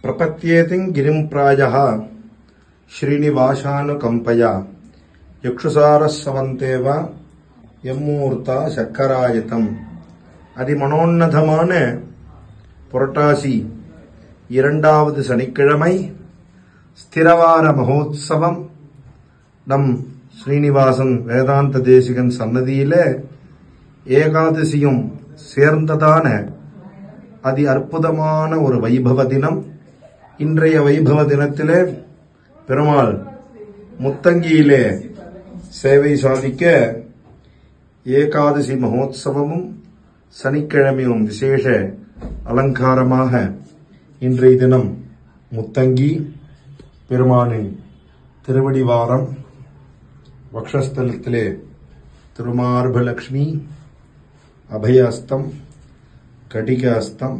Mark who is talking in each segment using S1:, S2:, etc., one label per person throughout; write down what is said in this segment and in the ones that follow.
S1: प्रपत्येतिं गिरिं प्रायः श्रीनिवासानुकम्पया यक्षुसारस्सवन्तेव यम्मूर्ता शर्करायतम् அதிமனோன்னதமான புரட்டாசி இரண்டாவது சனிக்கிழமை ஸ்திரவார மகோத்சவம் நம் ஸ்ரீனிவாசன் வேதாந்த தேசிகன் சன்னதியிலே ஏகாதசியும் சேர்ந்ததான அதி அற்புதமான ஒரு வைபவ தினம். இன்றைய வைபவ தினத்திலே பெருமாள் முத்தங்கியிலே சேவை சாதிக்க ஏகாதசி மகோத்சவமும் சனிக்கிழமையும் விசேஷ அலங்காரமாக இன்றைய தினம் முத்தங்கி பெருமானின் திருவடிவாரம் வக்ஷஸ்தலத்திலே திருமார்பலக்ஷ்மி அபயஹஸ்தம் கடிகஹஸ்தம்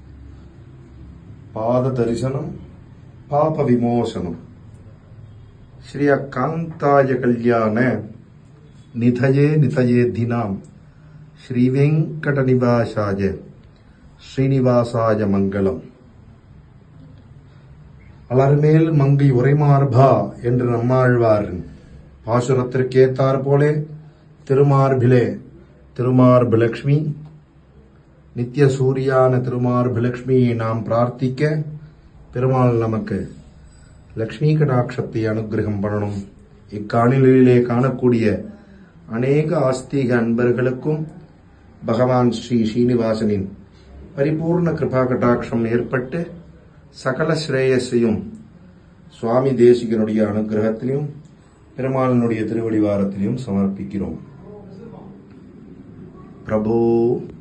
S1: பாத தரிசனம் பாப விமோசனம் ஸ்ரீ காந்தாய கல்யாண நிதயே நிதயே தினாம் ஸ்ரீ வெங்கட நிவாசாய ஸ்ரீனிவாசாய மங்களம். அலர்மேல் மங்கை உரைமார்பா என்று நம்மாழ்வாரின் பாசுரத்திற்கேத்தார் போலே திருமார்பிலே திருமார்பலக்ஷ்மி நித்திய சூரியான திருமார்பலக்ஷ்மியை நாம் பிரார்த்திக்க பெருமாள் நமக்கு லக்ஷ்மி கடாட்சத்தை அனுகிரகம் பண்ணணும். இக்காணொலியிலே காணக்கூடிய அநேக ஆஸ்திக அன்பர்களுக்கும் பகவான் ஸ்ரீ ஸ்ரீனிவாசனின் பரிபூர்ண கிருபா கடாட்சம் ஏற்பட்டு சகல ஸ்ரேயஸையும் சுவாமி தேசிகனுடைய அனுகிரகத்திலும் பெருமாளினுடைய திருவடிவாரத்திலும் சமர்ப்பிக்கிறோம். பிரபோ